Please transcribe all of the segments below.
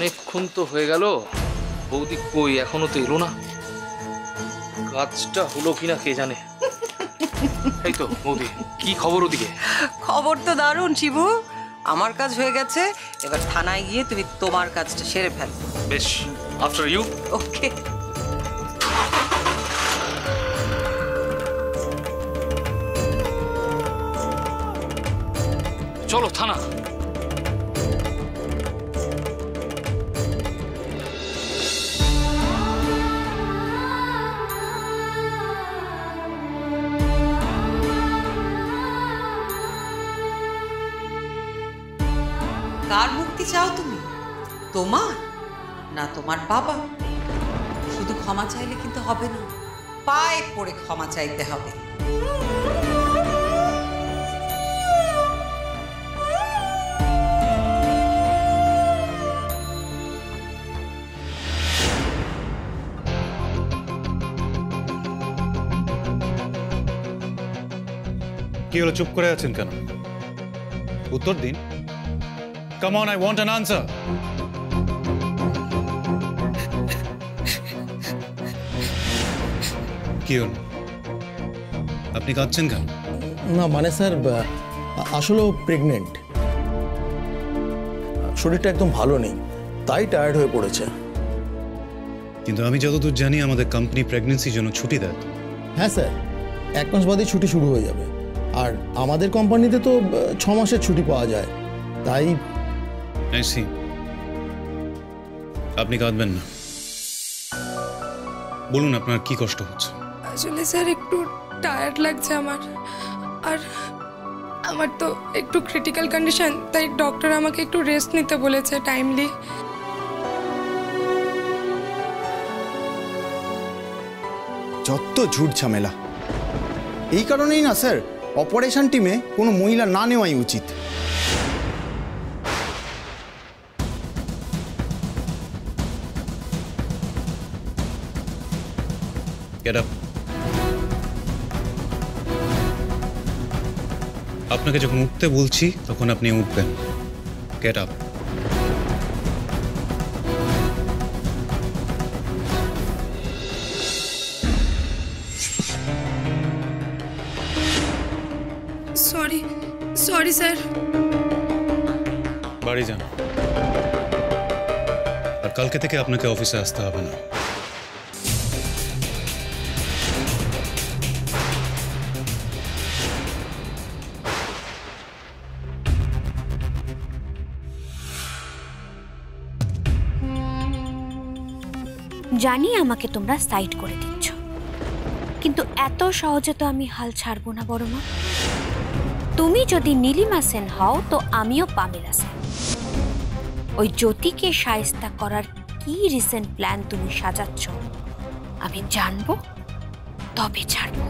অনেকক্ষণ তো হয়ে গেল, বৌদি কই এখনো তো এলো না। কাজটা হলো কিনা কে জানে। এই তো বৌদি, কি খবর ওদিকে? খবর তো দারুণ শিবু, আমার কাজ হয়ে গেছে। এবার থানায় গিয়ে তুমি তোমার কাজটা সেরে ফেলো। বেশ, আফটার ইউ। ওকে। চলো থানা। কার মুক্তি চাও তুমি? তোমার না তোমার বাবা? শুধু ক্ষমা চাইলে কিন্তু হবে না, পায়ে পড়ে ক্ষমা চাইতে হবে। কি হলো, চুপ করে আছেন কেন? উত্তর দিন। Come on, I want an answer. কি হলো, আপনি কাঁদছেন কেন? না মানে স্যার, আসলে প্রেগনেন্ট, শরীরটা একদম ভালো নেই, তাই টায়ার্ড হয়ে পড়েছে। কিন্তু আমি যতদূর জানি আমাদের কোম্পানি প্রেগন্যান্সির জন্য ছুটি দেয়। হ্যাঁ স্যার, 1 মাস বাদেই ছুটি শুরু হয়ে যাবে। আর আমাদের কোম্পানিতে তো 6 মাসের ছুটি পাওয়া যায়, তাই। আপনি কাঁদবেন না, বলুন আপনার কি কষ্ট হচ্ছে। আসলে স্যার একটু টায়ার্ড লাগছে আমার, আর আমার তো একটু ক্রিটিক্যাল কন্ডিশন, তাই ডক্টর আমাকে একটু রেস্ট নিতে বলেছে টাইমলি। যত ঝুট ঝামেলা। এই কারণেই না স্যার, অপারেশন টিমে কোনো মহিলা না নেওয়াই উচিত। Get up. আপনাকে যখন উঠতে বলছি তখন আপনি উঠবেন। Get up. Sorry sir. বাড়ি যান, আর কালকে থেকে আপনাকে অফিসে আসতে হবে না। জানি আমাকে তোমরা সাইড করে দিচ্ছ, কিন্তু এত সহজে তো আমি হাল ছাড়বো না বড় মা। তুমি যদি নীলিমা সেন হও তো আমিও পামেলা সেন। ওই জ্যোতিকে শায়েস্তা করার কি রিসেন্ট প্ল্যান তুমি সাজাচ্ছ আমি জানবো, তবে ছাড়বো।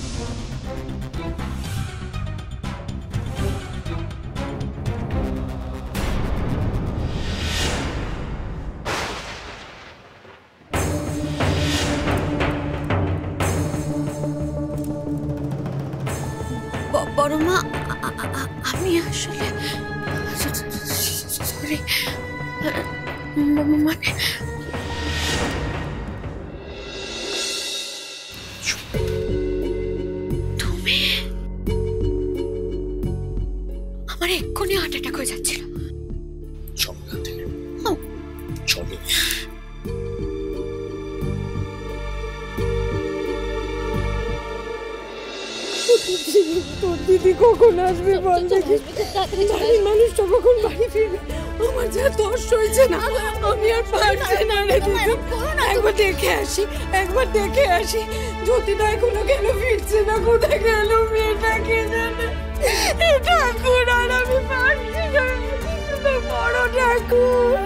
বড় মা, আমি আসলে সরি, মানে তুমি আমার এক্ষুনি হার্ট অ্যাটাক হয়ে যাচ্ছিল। তোর দিদি কখন আসবে বল দেখি, বাড়ির মানুষটা কখন বাড়ি ফিরবে? আমার যা দোষ হয়েছে না, আমি আর পারছি না রে দিদি। একবার দেখে আসি, একবার দেখে আসি। জ্যোতিটা এখনো কেন ফিরছে না? কোথায় গেল মেয়েটা, কে জানে? ঠাকুর, আর আমি পারছি না, বড় ঠাকুর।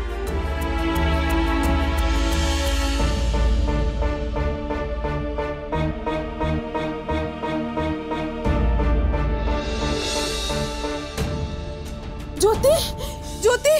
জ্যোতি, জ্যোতি,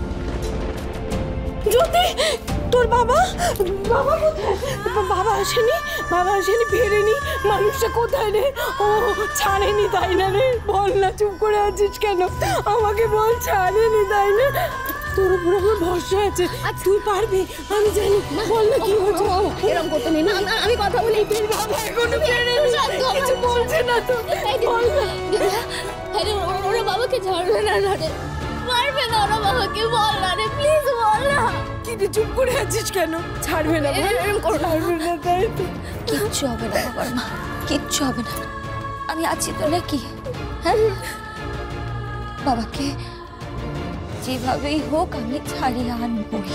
জ্যোতি, তোর বাবা, বাবা কোথায়? বাবা আসেনি, বাবা আসেনি, ফেরেনি। মানুষটা কোথায় রে? ও ছাড়েনি তাই না রে? বল না, চুপ করে আছিস কেন? আমাকে বল, ছাড়েনি তাই না? তোর উপর আমার ভরসা আছে, তুই পারবি, আমি জানি। বল না কি হচ্ছে। এরকম করতে নেই, আমি কথা বলি। এখনো কিছু বলছে না তো, বল না। আরে ওরা বাবাকে ছাড়বে না রে, মারবে না ওরা বাবাকে, বল না রে, প্লিজ বল না। কি তুই চুপ করে আছিস কেন? ছাড়বে না, এরকম করো না। ছাড়বে না, তাই তো। কিচ্ছু হবে না বাবার মা, কিচ্ছু হবে না, আমি আছি তো নাকি? হ্যাঁ, বাবাকে যেভাবেই হোক আমি ছাড়িয়ে আনবই।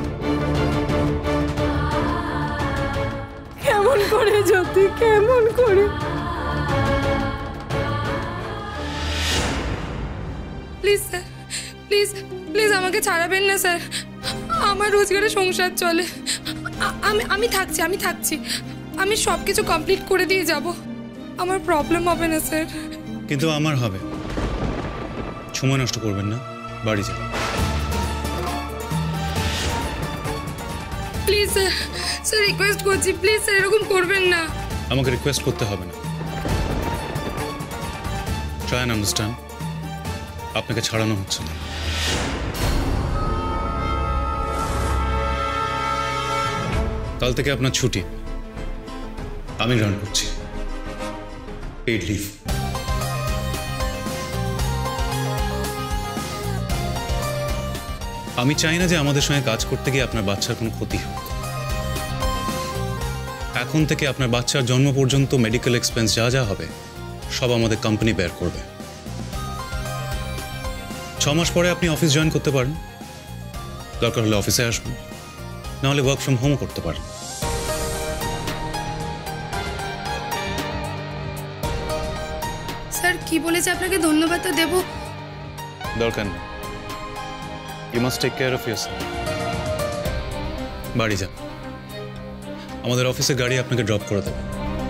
কেমন করে জ্যোতি, কেমন করে? প্লিজ স্যার, প্লিজ প্লিজ আমাকে ছাড়াবেন না স্যার, আমার রোজগারে সংসার চলে। আমি থাকছি, আমি সব কিছু কমপ্লিট করে দিয়ে যাব, আমার প্রবলেম হবে না স্যার। কিন্তু আমার হবে। সময় নষ্ট করবেন না, বাড়ি যান। প্লিজ স্যার, স্যার রিকোয়েস্ট করছি, প্লিজ স্যার এরকম করবেন না। আমাকে রিকোয়েস্ট করতে হবে না। ট্রাই অ্যান্ড আন্ডারস্ট্যান্ড, আপনাকে ছাড়ানো হচ্ছে না। কাল থেকে আপনার ছুটি, আমি রান করছি, পেইড লিভ। আমি চাই না যে আমাদের সঙ্গে কাজ করতে গিয়ে আপনার বাচ্চার কোনো ক্ষতি হোক। এখন থেকে আপনার বাচ্চার জন্ম পর্যন্ত মেডিকেল এক্সপেন্স যা যা হবে সব আমাদের কোম্পানি বেয়ার করবে। 6 মাস পরে আপনি অফিস জয়েন করতে পারেন, দরকার হলে অফিসে আসবেন, নাহলে ওয়ার্ক ফ্রম হোম করতে পারেন। স্যার কি বলেছে আপনাকে ধন্যবাদটা দেব? দরকার নেই, you must take care of yourself. বাড়ি যান, আমাদের অফিসে গাড়ি আপনাকে ড্রপ করে দেবে।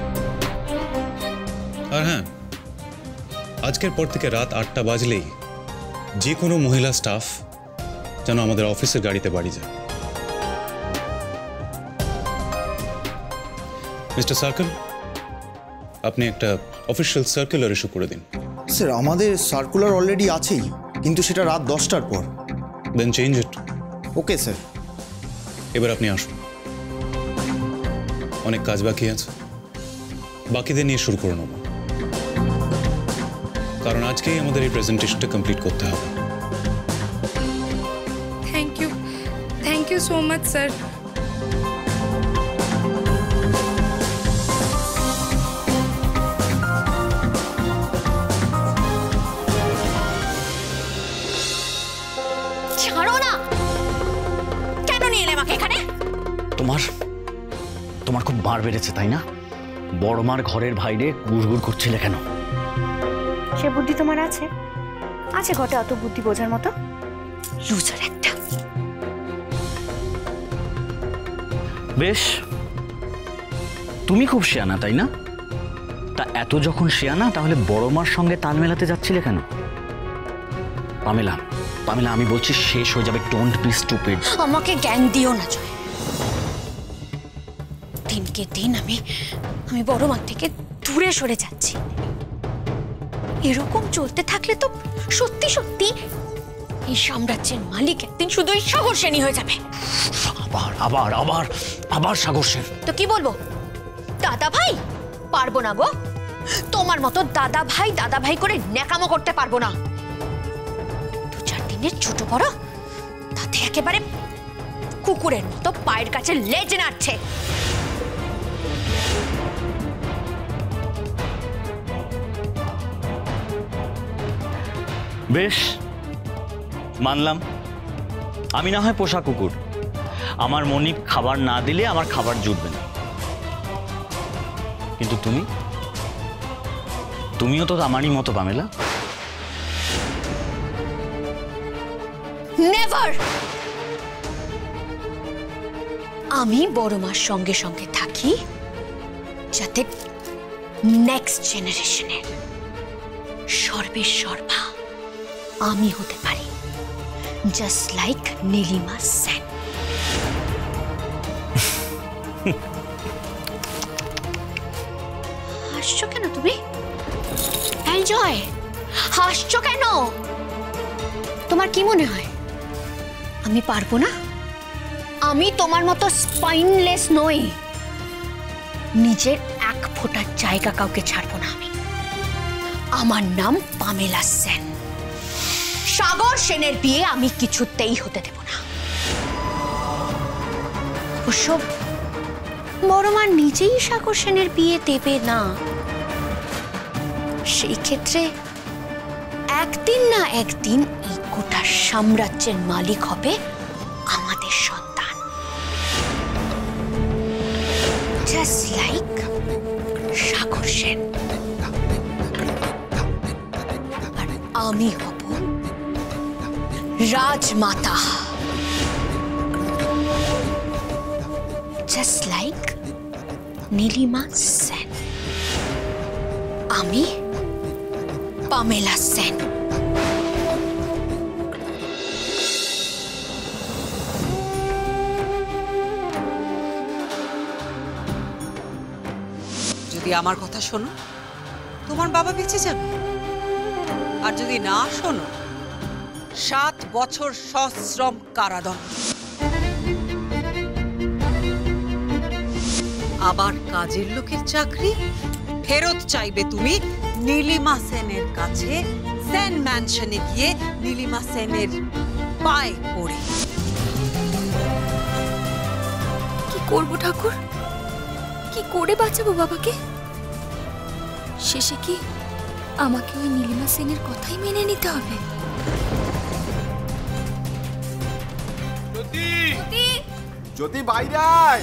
আর হ্যাঁ, আজকের পর থেকে রাত 8টা বাজলেই যে কোনো মহিলা স্টাফ যেন আমাদের অফিসের গাড়িতে বাড়ি যায়। মিস্টার সার্কেল, আপনি একটা অফিসিয়াল সার্কুলার ইস্যু করে দিন। স্যার আমাদের সার্কুলার অলরেডি আছেই, কিন্তু সেটা রাত 10টার পর। Then change it. Okay sir. এবার আপনি আসুন, অনেক কাজ বাকি আছে, বাকিদের নিয়ে শুরু করে নেব, কারণ আজকেই আমাদের এই প্রেজেন্টেশনটা কমপ্লিট করতে হবে। Thank you so much sir. ছাড়ো না, কেন নিয়ে এলে আমাকে এখানে? তোমার খুব মার বেড়েছে তাই না? বড় মার ঘরের বাইরে গুড়গুড় করছিলে কেন? সে বুদ্ধি তোমার আছে? আছে ঘটে অত বুদ্ধি বোঝার মতো? লুজার একটা। বেশ, তুমি খুব শিয়ানা তাই না? তা এত যখন শিয়ানা, তাহলে বড় মার সঙ্গে তাল মেলাতে যাচ্ছিলে কেন? পামেলা, আমি বলছি শেষ হয়ে যাবে। Don't be stupid. আমাকে জ্ঞান দিও না জয়। দিনকে দিন আমি বড় মা থেকে দূরে সরে যাচ্ছি। এরকম চলতে থাকলে তো সত্যি সত্যি এই সাম্রাজ্যের মালিক একদিন শুধুই সাগর সেনী হয়ে যাবে। আবার সাগর সেন? তো কি বলবো? দাদা ভাই? পারবো না গো, তোমার মতো দাদা ভাই করে ন্যাকামো করতে পারবো না। 2-4 দিনের ছোট বড়, তাতে একেবারে কুকুরের মতো পায়ের কাছে লেজ নাড়ছে। বেশ, মানলাম, আমি না হয় পোষা কুকুর, আমার মনিব খাবার না দিলে আমার খাবার জুটবে না। কিন্তু তুমিও তো আমারই মতো পামেলা। নেভার। আমি বড় মার সঙ্গে সঙ্গে থাকি যাতে নেক্সট জেনারেশনের সর্বেসর্বা আমি হতে পারি, জাস্ট লাইক নীলিমা সেন। হাসছো কেন তুমি? এনজয়। হাসছো কেন? তোমার কি মনে হয় আমি পারবো না। আমি তোমার মতো স্পাইনলেস নই। নিজের এক ফোঁটার জায়গা কাউকে ছাড়বো না আমি। আমার নাম পামেলা সেন। সাগর সেনের বিয়ে আমি কিছুতেই হতে দেব না। অবশ্য বড় মা নিজেই সাগর সেনের বিয়ে দেবে না। সেই ক্ষেত্রে একদিন না একদিন এই গোটা সাম্রাজ্যের মালিক হবে আমাদের সন্তান, জাস্ট লাইক সাগর সেন। আর আমি হব রাজমাতা, জাস্ট লাইক নীলিমা সেন। আমি পামেলা সেন। যদি আমার কথা শোনো তোমার বাবা বেঁচে যাবে, আর যদি না শোনো 7 বছর সশ্রম কারাদণ্ড। আবার কাজের লোকের চাকরি ফেরত চাইবে তুমি নীলিমা সেনের কাছে, সেন ম্যানশনে গিয়ে নীলিমা সেনের পায়ে পড়ে। কি করব ঠাকুর? কি করে বাঁচাবো বাবাকে? শেষে কি আমাকে ওই নীলিমা সেনের কথাই মেনে নিতে হবে? জ্যোতি বাইরে আয়।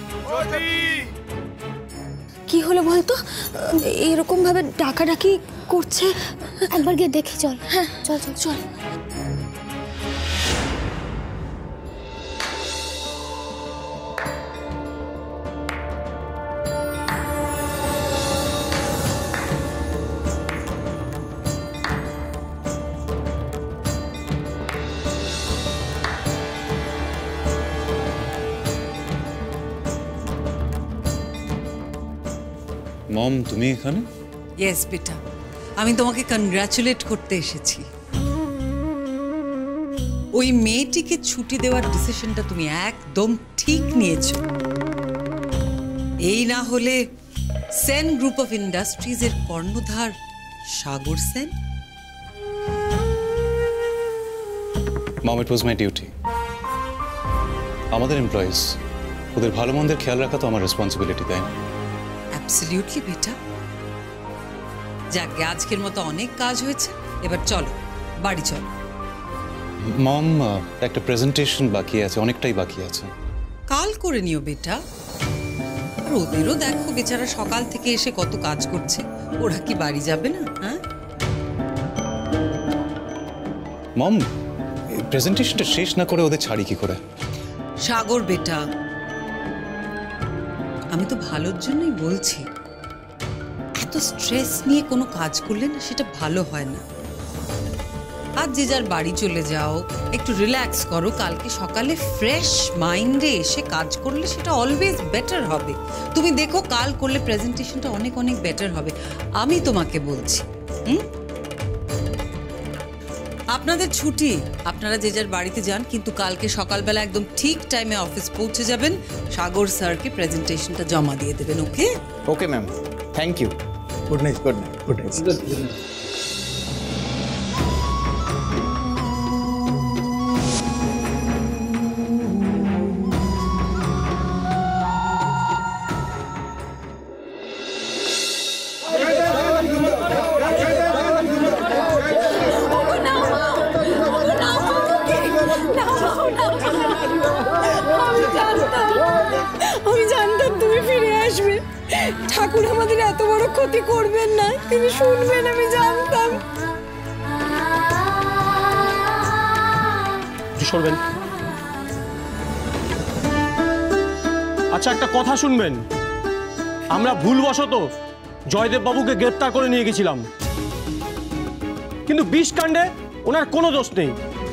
কি হলো বলতো? এরকম ভাবে ডাকাডাকি করছে। একবার গিয়ে দেখি চল। হ্যাঁ চল চল চল। মম, তুমি এখানে? ইয়েস বেটা, আমি তোমাকে কনগ্রাচুলেট করতে এসেছি। ওই মেয়েটিকে ছুটি দেওয়ার ডিসিশনটা তুমি একদম ঠিক নিয়েছো। এই না হলে সেন গ্রুপ অফ ইন্ডাস্ট্রিজ এর কর্ণধার Sagar Sen. Mom, it was my duty. আমাদের এমপ্লয়িজ, ওদের ভালো মন্দের খেয়াল রাখা তো আমার রেসপন্সিবিলিটি, তাই না? অ্যাবসলিউটলি বেটা। যাকে আজকের মতো অনেক কাজ হয়েছে, এবার চলো বাড়ি চলো। মম, একটা প্রেজেন্টেশন বাকি আছে, অনেকটাই বাকি আছে। কাল করে নিও বেটা। আর ওদেরও দেখো, বেচারা সকাল থেকে এসে কত কাজ করছে। ওরা কি বাড়ি যাবে না? হ্যাঁ মম, প্রেজেন্টেশনটা শেষ না করে ওদের ছাড়ি কি করে? সাগর বেটা, আমি তো ভালোর জন্যই বলছি। এত স্ট্রেস নিয়ে কোনো কাজ করলে না সেটা ভালো হয় না। আজ যে যার বাড়ি চলে যাও, একটু রিল্যাক্স করো। কালকে সকালে ফ্রেশ মাইন্ডে এসে কাজ করলে সেটা অলওয়েজ বেটার হবে। তুমি দেখো কাল করলে প্রেজেন্টেশনটা অনেক অনেক বেটার হবে, আমি তোমাকে বলছি। আপনাদের ছুটি, আপনারা যে যার বাড়িতে যান, কিন্তু কালকে সকালবেলা একদম ঠিক টাইমে অফিস পৌঁছে যাবেন। সাগর স্যারকে প্রেজেন্টেশনটা জমা দিয়ে দেবেন। Okay? Okay ma'am, thank you. Good night. Good night. Good night. আমি জানতাম তুমি ফিরে আসবে। ঠাকুর আমাদের এত বড় ক্ষতি করবেন না, তিনি শুনবেন, আমি জানতাম। সরবেন। আচ্ছা, একটা কথা শুনবেন। আমরা ভুলবশত জয়দেব বাবুকে গ্রেপ্তার করে নিয়ে গেছিলাম, কিন্তু বিষকাণ্ডে ওনার কোনো দোষ নেই।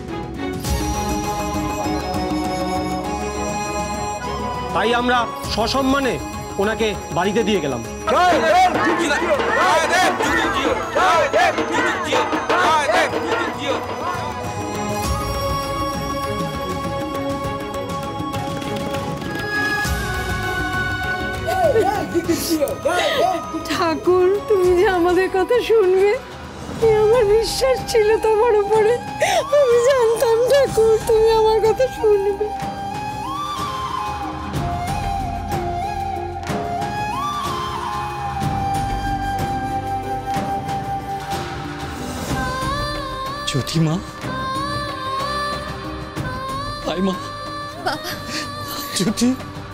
তাই আমরা সসম্মানে ওনাকে বাড়িতে দিয়ে গেলাম। ঠাকুর, তুমি যে আমাদের কথা শুনবে আমার বিশ্বাস ছিল তোমার উপরে। আমি জানতাম ঠাকুর তুমি আমার কথা শুনবে। জ্যোতি মা, হাই মা। বাবা, জ্যোতি,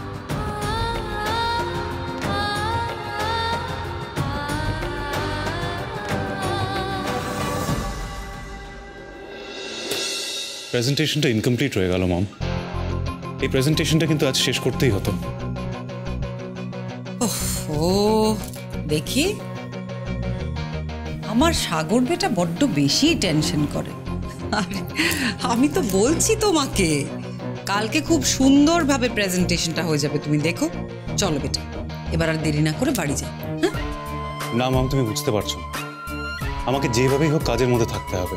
প্রেজেন্টেশনটা ইনকমপ্লিট হয়ে গেল মম। এই প্রেজেন্টেশনটা কিন্তু আজ শেষ করতেই হতো। ও দেখি, আমার সাগর বেটা বড্ড বেশি টেনশন করে। আরে, আমি তো বলছি তোমাকে কালকে খুব সুন্দরভাবে প্রেজেন্টেশনটা হয়ে যাবে, তুমি দেখো। চলো বেটা, এবার আর দেরি না করে বাড়ি যাই। হ্যাঁ না মাম, তুমি বুঝতে পারছো না, আমাকে যেভাবেই হোক কাজের মধ্যে থাকতে হবে।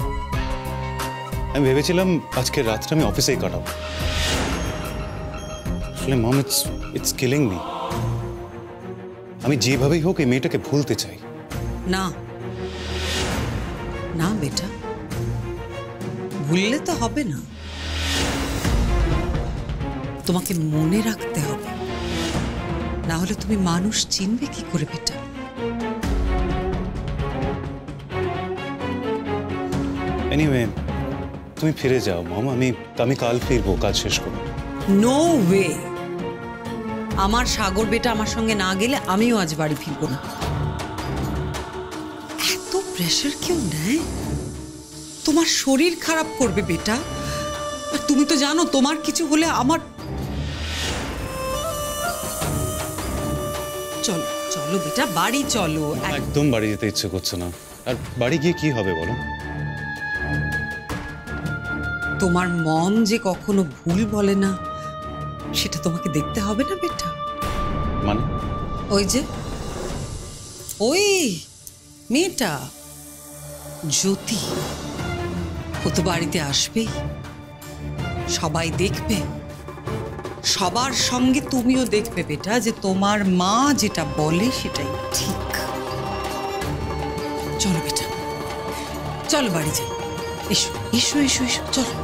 আমি ভেবেছিলাম আজকে রাতটা আমি অফিসেই কাটাবো। আসলে মম, ইটস কিলিং মি। আমি যেভাবেই হোক এই মেয়েটাকে ভুলতে চাই। না না বেটা, ভুললে তো হবে না, তোমাকে মনে রাখতে হবে, না হলে তুমি মানুষ চিনবে কি করে বেটা? এনিওয়ে, তুমি ফিরে যাও মম, আমি কাল ফিরবো কাজ শেষ করে। নো ওয়ে, আমার সাগর বেটা আমার সঙ্গে না গেলে আমিও আজ বাড়ি ফিরবো না। এত প্রেশার কেউ নেয়? তোমার শরীর খারাপ করবে বেটা, আর তুমি তো জানো তোমার কিছু হলে আমার। চলো চলো বেটা, বাড়ি চলো। একদম বাড়ি যেতে ইচ্ছে করছে না। আর বাড়ি গিয়ে কি হবে বলো? তোমার মম যে কখনো ভুল বলে না সেটা তোমাকে দেখতে হবে না বেটা? মানে? ওই যে ওই মেয়েটা জ্যোতি, ও তো বাড়িতে আসবেই, সবাই দেখবে, সবার সঙ্গে তুমিও দেখবে বেটা যে তোমার মা যেটা বলে সেটাই ঠিক। চলো বেটা, চলো বাড়ি যাই। এসো এসো এসো এসো, চলো।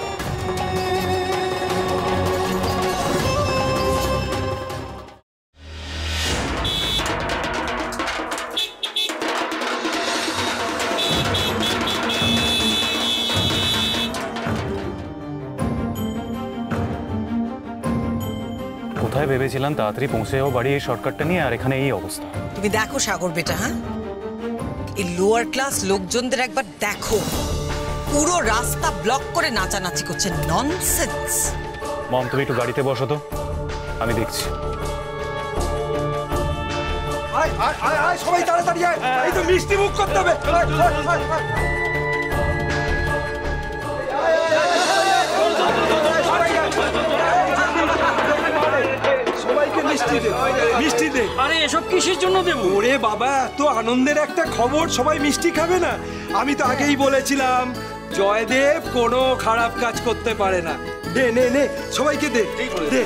কোথায় ভেবেছিলাম তাড়াতাড়ি পৌঁছে যাবো বাড়ি, এই শর্টকাটটা নিয়ে, আর এখানে এই অবস্থা। তুমি দেখো সাগর বেটা, হ্যাঁ এই লোয়ার ক্লাস লোকজনদের একবার দেখো, পুরো রাস্তা ব্লক করে নাচানাচি করছে, ননসেন্স। মম, তুমি একটু গাড়িতে বসো তো, আমি দেখছি। সবাই তাড়াতাড়ি আয়, এই তো মিষ্টি মুখ করতে হবে। সবাইকে মিষ্টি দে, মিষ্টি দে। আরে এসব কিসের জন্য দেবো? ওরে বাবা, তো আনন্দের একটা খবর, সবাই মিষ্টি খাবে না? আমি তো আগেই বলেছিলাম জয়দেব কোনো খারাপ কাজ করতে পারে না। দে নে নে, সবাইকে দে দে।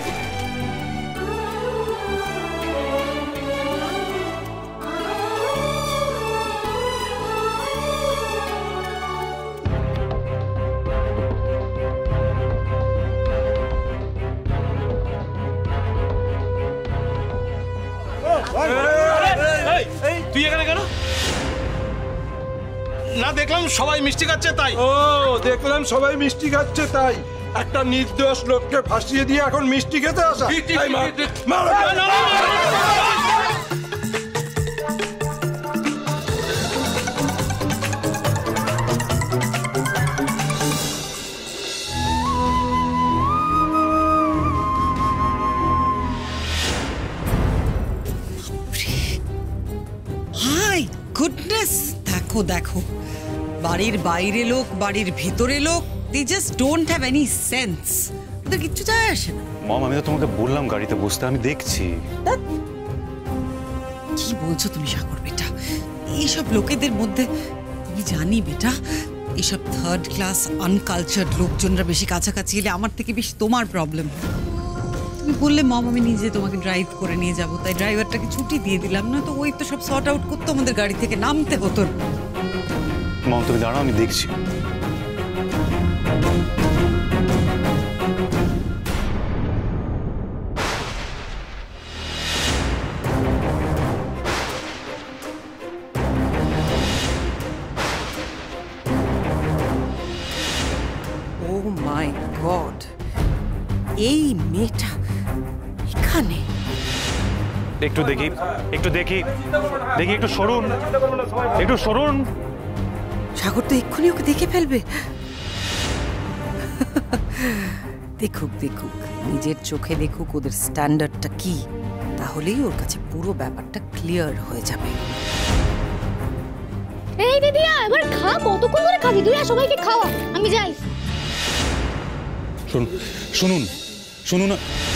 তুই এখানে কেন? না দেখলাম সবাই মিষ্টি খাচ্ছে তাই। ও দেখলাম সবাই মিষ্টি খাচ্ছে তাই একটা নির্দোষ লোককে ফাঁসিয়ে দিয়ে এখন মিষ্টি খেতে আসা? এই মার, হাই গুডনেস, দেখো দেখো, বাড়ির বাইরে লোক, বাড়ির ভিতরে লোক, they just don't have any sense, ওদের কিচ্ছু যায় আসে না। মম, আমি তো তোমাকে বললাম গাড়িতে বসতে, আমি দেখছি। কি বলছো তুমি সাগর বেটা? এইসব লোকেদের মধ্যে আমি জানি বেটা, এইসব থার্ড ক্লাস আনকালচার্ড লোকজনরা বেশি কাছাকাছি এলে আমার থেকে বেশি তোমার প্রবলেম। তুমি বললে মম আমি নিজে তোমাকে ড্রাইভ করে নিয়ে যাব, তাই ড্রাইভারটাকে ছুটি দিয়ে দিলাম, না তো ওই তো সব সর্ট আউট করতে আমাদের গাড়ি থেকে নামতে হতো। মম তুমি দাঁড়াও, আমি দেখছি। ও মাই গড, এই মেয়েটা এখানে। একটু দেখি, একটু দেখি, দেখি, একটু সরুন, একটু সরুন। সাগর তো এক্ষুনি ওকে দেখে ফেলবে। দেখুক দেখুক, নিজের চোখে দেখুক ওদের স্ট্যান্ডার্ডটা কি, তাহলেই ওর কাছে পুরো ব্যাপারটা ক্লিয়ার হয়ে যাবে। এই দিদি এবার খা, কতক্ষণ ধরে খাবি তুই? সবাইকে খাওয়া, আমি যাই। শুনুন, শুনুন, শুনুন।